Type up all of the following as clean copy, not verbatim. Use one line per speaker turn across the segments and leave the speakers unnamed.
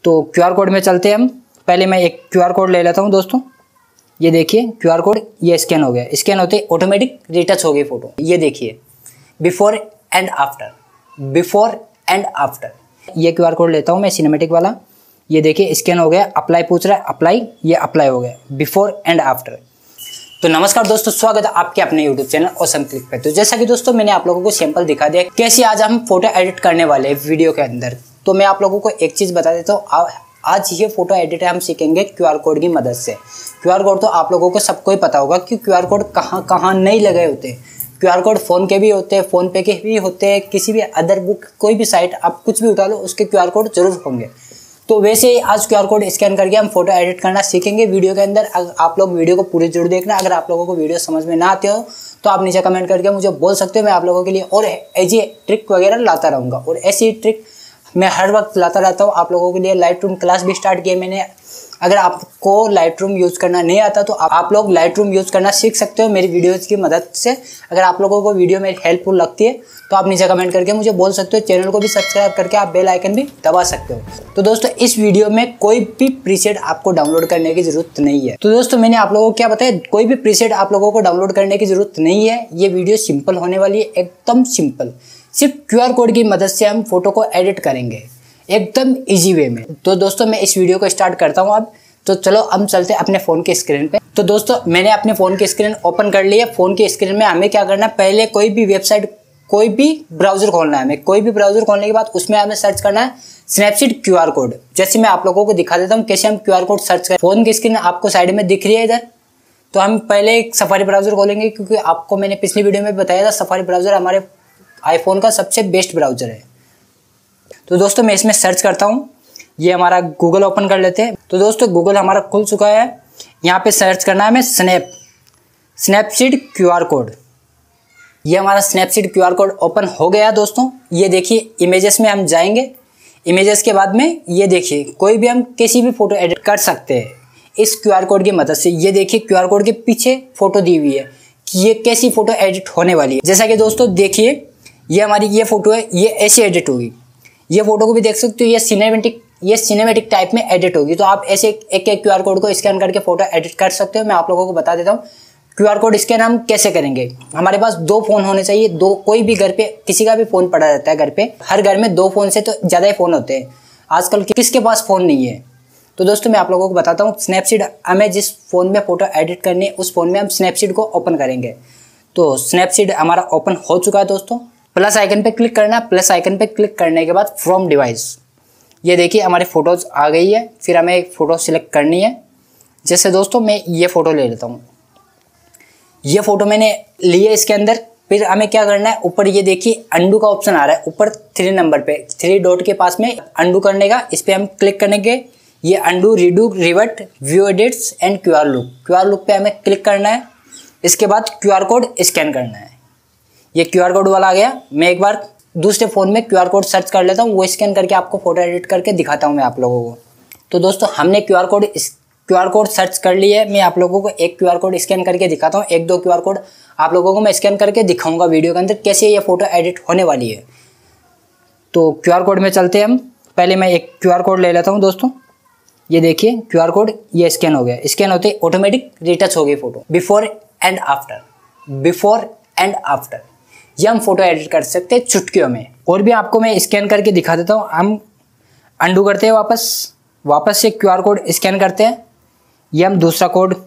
तो QR code में चलते हैं हम। पहले मैं एक क्यूआर कोड ले लेता हूँ दोस्तों। ये देखिए क्यूआर कोड ये स्कैन हो गया। स्कैन होते ऑटोमेटिक रिटच हो गई फोटो। ये देखिए before and after, before and after. ये क्यूआर कोड लेता हूँ मैं सिनेमैटिक वाला। ये देखिए स्कैन हो गया, अप्लाई पूछ रहा है, अप्लाई, ये अप्लाई हो गया, बिफोर एंड आफ्टर। तो नमस्कार दोस्तों, स्वागत है आपके अपने यूट्यूब चैनल ऑसम क्लिक पे। तो जैसा कि दोस्तों मैंने आप लोगों को सैंपल दिखा दिया कैसे आज हम फोटो एडिट करने वाले हैं वीडियो के अंदर। तो मैं आप लोगों को एक चीज़ बता देता हूँ, आज ये फोटो एडिट हम सीखेंगे क्यूआर कोड की मदद से। क्यूआर कोड तो आप लोगों को सबको ही पता होगा कि क्यूआर कोड कहाँ कहाँ नहीं लगे होते हैं। क्यूआर कोड फ़ोन के भी होते हैं, फ़ोन पे के भी होते हैं, किसी भी अदर बुक कोई भी साइट आप कुछ भी उठा लो उसके क्यूआर कोड जरूर होंगे। तो वैसे ही आज क्यूआर कोड स्कैन करके हम फोटो एडिट करना सीखेंगे वीडियो के अंदर। आप लोग वीडियो को पूरी जरूर देखना। अगर आप लोगों को वीडियो समझ में ना आते हो तो आप नीचे कमेंट करके मुझे बोल सकते हो। मैं आप लोगों के लिए और ऐसी ट्रिक वगैरह लाता रहूँगा और ऐसी ट्रिक मैं हर वक्त लाता रहता हूँ आप लोगों के लिए। लाइटरूम क्लास भी स्टार्ट किया मैंने। अगर आपको लाइटरूम यूज़ करना नहीं आता तो आप लोग लाइटरूम यूज़ करना सीख सकते हो मेरी वीडियोज़ की मदद से। अगर आप लोगों को वीडियो मेरी हेल्पफुल लगती है तो आप नीचे कमेंट करके मुझे बोल सकते हो। चैनल को भी सब्सक्राइब करके आप बेल आइकन भी दबा सकते हो। तो दोस्तों इस वीडियो में कोई भी प्रीसेट आपको डाउनलोड करने की ज़रूरत नहीं है। तो दोस्तों मैंने आप लोगों को क्या बताया, कोई भी प्रीसेट आप लोगों को डाउनलोड करने की ज़रूरत नहीं है। ये वीडियो सिंपल होने वाली है, एकदम सिंपल। सिर्फ क्यूआर कोड की मदद से हम फोटो को एडिट करेंगे एकदम ईजी वे में। तो दोस्तों मैं इस वीडियो को स्टार्ट करता हूँ अब। तो चलो हम चलते हैं अपने फ़ोन के स्क्रीन पे। तो दोस्तों मैंने अपने फ़ोन की स्क्रीन ओपन कर ली है। फ़ोन की स्क्रीन में हमें क्या करना है, पहले कोई भी वेबसाइट, कोई भी ब्राउज़र खोलना है हमें। कोई भी ब्राउज़र खोलने के बाद उसमें हमें सर्च करना है स्नैपसीड क्यूआर कोड। जैसे मैं आप लोगों को दिखा देता हूँ कैसे हम क्यूआर कोड सर्च करें। फ़ोन की स्क्रीन आपको साइड में दिख रही है इधर। तो हम पहले एक सफारी ब्राउज़र खोलेंगे क्योंकि आपको मैंने पिछली वीडियो में बताया था सफारी ब्राउज़र हमारे आईफोन का सबसे बेस्ट ब्राउज़र है। तो दोस्तों मैं इसमें सर्च करता हूँ। ये हमारा गूगल ओपन कर लेते हैं। तो दोस्तों गूगल हमारा खुल चुका है। यहाँ पे सर्च करना है हमें स्नैपसीड क्यूआर कोड। ये हमारा स्नैपसीड क्यूआर कोड ओपन हो गया दोस्तों। ये देखिए इमेजेस में हम जाएंगे। इमेजेस के बाद में ये देखिए कोई भी हम किसी भी फ़ोटो एडिट कर सकते हैं इस क्यूआर कोड की मदद से। ये देखिए क्यूआर कोड के पीछे फ़ोटो दी हुई है कि ये कैसी फ़ोटो एडिट होने वाली है। जैसा कि दोस्तों देखिए ये हमारी ये फ़ोटो है, ये ऐसे एडिट होगी। ये फ़ोटो को भी देख सकते हो, ये सिनेमैटिक टाइप में एडिट होगी। तो आप ऐसे एक एक क्यूआर कोड को स्कैन करके फोटो एडिट कर सकते हो। मैं आप लोगों को बता देता हूँ क्यूआर कोड स्कैन हम कैसे करेंगे। हमारे पास 2 फ़ोन होने चाहिए। कोई भी घर पे किसी का भी फ़ोन पड़ा रहता है घर पे। हर घर में 2 फ़ोन से तो ज़्यादा ही फ़ोन होते हैं। आजकल किसके पास फ़ोन नहीं है। तो दोस्तों मैं आप लोगों को बताता हूँ स्नैपसीड हमें जिस फ़ोन में फ़ोटो एडिट करनी है उस फ़ोन में हम स्नैपसीड को ओपन करेंगे। तो स्नैपसीड हमारा ओपन हो चुका है दोस्तों। प्लस आइकन पे क्लिक करना है। प्लस आइकन पे क्लिक करने के बाद फ्रॉम डिवाइस, ये देखिए हमारी फ़ोटोज़ आ गई है। फिर हमें एक फ़ोटो सिलेक्ट करनी है। जैसे दोस्तों मैं ये फ़ोटो ले लेता हूँ। ये फ़ोटो मैंने ली है इसके अंदर। फिर हमें क्या करना है, ऊपर ये देखिए अंडू का ऑप्शन आ रहा है ऊपर 3 नंबर पे, 3 डॉट के पास में अंडू करने का। इस पर हम क्लिक करेंगे। ये undo, redo, revert, view edits and QR look. QR look पे हमें क्लिक करना है। इसके बाद क्यूआर कोड स्कैन करना है। ये क्यूआर कोड वाला आ गया। मैं एक बार दूसरे फ़ोन में क्यूआर कोड सर्च कर लेता हूँ, वो स्कैन करके आपको फ़ोटो एडिट करके दिखाता हूँ मैं आप लोगों को। तो दोस्तों हमने क्यूआर कोड सर्च कर लिया है। मैं आप लोगों को एक क्यूआर कोड स्कैन करके दिखाता हूँ। 1-2 क्यूआर कोड आप लोगों को मैं स्कैन करके दिखाऊंगा वीडियो के अंदर कैसे ये फ़ोटो एडिट होने वाली है। तो क्यूआर कोड में चलते हैं हम। पहले मैं एक क्यूआर कोड ले लेता हूँ दोस्तों। ये देखिए क्यूआर कोड ये स्कैन हो गया। स्कैन होते ऑटोमेटिक रिटच हो गई photo. Before and after, before and after ये हम फोटो एडिट कर सकते हैं चुटकियों में। और भी आपको मैं स्कैन करके दिखा देता हूँ। हम अंडू करते हैं, वापस से क्यूआर कोड स्कैन करते हैं। ये हम दूसरा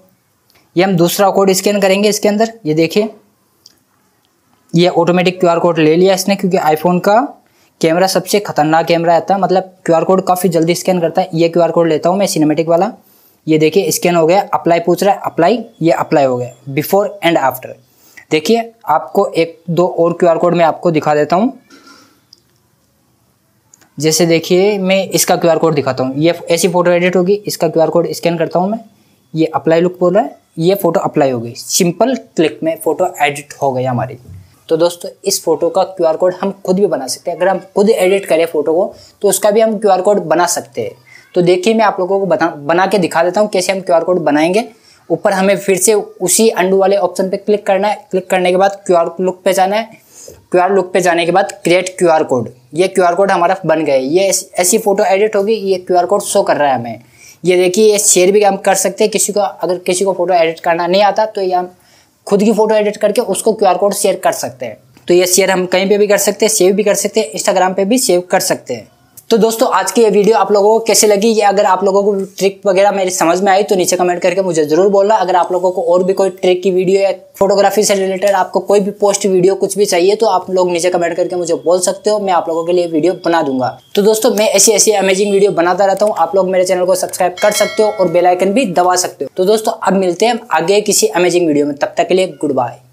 कोड स्कैन करेंगे इसके अंदर। ये देखिए ये ऑटोमेटिक क्यूआर कोड ले लिया इसने, क्योंकि आईफोन का कैमरा सबसे खतरनाक कैमरा आता है, मतलब क्यूआर कोड काफ़ी जल्दी स्कैन करता है। ये क्यूआर कोड लेता हूँ मैं सिनेमैटिक वाला। ये देखिए स्कैन हो गया। अप्लाई पूछ रहा है, अप्लाई, ये अप्लाई हो गया। बिफोर एंड आफ्टर देखिए आपको 1-2 और क्यूआर कोड मैं आपको दिखा देता हूँ। जैसे देखिए मैं इसका क्यूआर कोड दिखाता हूँ। ये ऐसी फ़ोटो एडिट होगी। इसका क्यूआर कोड स्कैन करता हूँ मैं। ये अप्लाई लुक बोल रहा है, ये फ़ोटो अप्लाई हो गई। सिंपल क्लिक में फ़ोटो एडिट हो गई हमारी। तो दोस्तों इस फ़ोटो का क्यूआर कोड हम खुद भी बना सकते हैं। अगर हम खुद एडिट करें फ़ोटो को तो उसका भी हम क्यूआर कोड बना सकते हैं। तो देखिए मैं आप लोगों को बना के दिखा देता हूँ कैसे हम क्यूआर कोड बनाएंगे। ऊपर हमें फिर से उसी अंडू वाले ऑप्शन पे क्लिक करना है। क्लिक करने के बाद क्यूआर लुक पे जाना है। क्यूआर लुक पे जाने के बाद क्रिएट क्यूआर कोड, ये QR कोड हमारा बन गए। ये ऐसी फोटो एडिट होगी, ये QR कोड शो कर रहा है हमें। ये देखिए, ये शेयर भी हम कर सकते हैं किसी को, अगर किसी को फोटो एडिट करना नहीं आता तो ये हम खुद की फोटो एडिट करके उसको QR कोड शेयर कर सकते हैं। तो ये शेयर हम कहीं पे भी कर सकते हैं, सेव भी कर सकते हैं, इंस्टाग्राम पे भी सेव कर सकते हैं। तो दोस्तों आज की ये वीडियो आप लोगों को कैसे लगी, ये अगर आप लोगों को ट्रिक वगैरह मेरी समझ में आई तो नीचे कमेंट करके मुझे जरूर बोलना। अगर आप लोगों को और भी कोई ट्रिक की वीडियो या फोटोग्राफी से रिलेटेड आपको कोई भी पोस्ट वीडियो कुछ भी चाहिए तो आप लोग नीचे कमेंट करके मुझे बोल सकते हो, मैं आप लोगों के लिए वीडियो बना दूंगा। तो दोस्तों मैं ऐसी अमेजिंग वीडियो बनाता रहता हूँ, आप लोग मेरे चैनल को सब्सक्राइब कर सकते हो और बेल आइकन भी दबा सकते हो। तो दोस्तों अब मिलते हैं आगे किसी अमेजिंग वीडियो में, तब तक के लिए गुड बाय।